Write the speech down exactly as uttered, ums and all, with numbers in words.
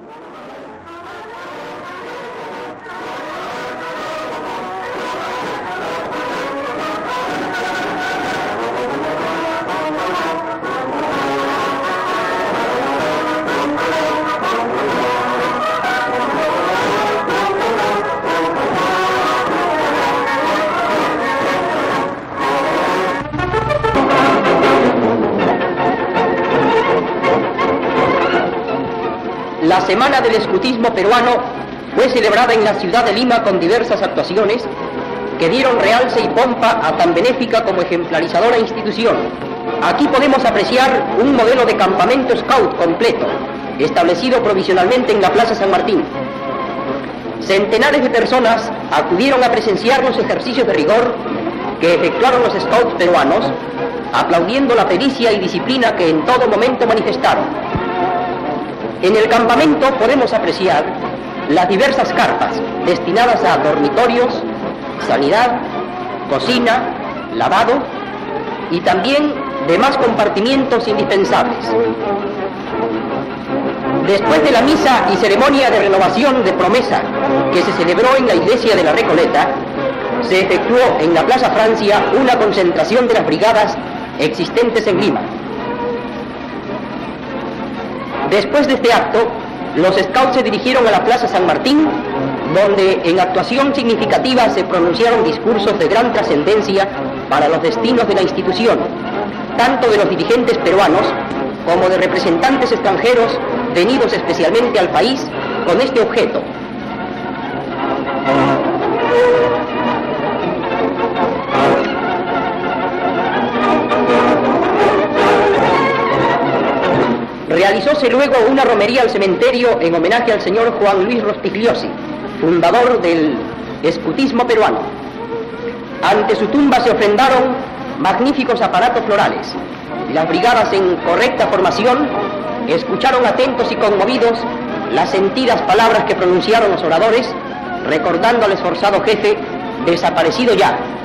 La Semana del Escutismo Peruano fue celebrada en la ciudad de Lima con diversas actuaciones que dieron realce y pompa a tan benéfica como ejemplarizadora institución. Aquí podemos apreciar un modelo de campamento scout completo, establecido provisionalmente en la Plaza San Martín. Centenares de personas acudieron a presenciar los ejercicios de rigor que efectuaron los scouts peruanos, aplaudiendo la pericia y disciplina que en todo momento manifestaron. En el campamento podemos apreciar las diversas carpas destinadas a dormitorios, sanidad, cocina, lavado y también demás compartimientos indispensables. Después de la misa y ceremonia de renovación de promesa que se celebró en la iglesia de la Recoleta, se efectuó en la Plaza Francia una concentración de las brigadas existentes en Lima. Después de este acto, los scouts se dirigieron a la Plaza San Martín, donde en actuación significativa se pronunciaron discursos de gran trascendencia para los destinos de la institución, tanto de los dirigentes peruanos como de representantes extranjeros venidos especialmente al país con este objeto. Realizóse luego una romería al cementerio en homenaje al señor Juan Luis Rospigliosi, fundador del escutismo peruano. Ante su tumba se ofrendaron magníficos aparatos florales. Las brigadas en correcta formación escucharon atentos y conmovidos las sentidas palabras que pronunciaron los oradores, recordando al esforzado jefe desaparecido ya,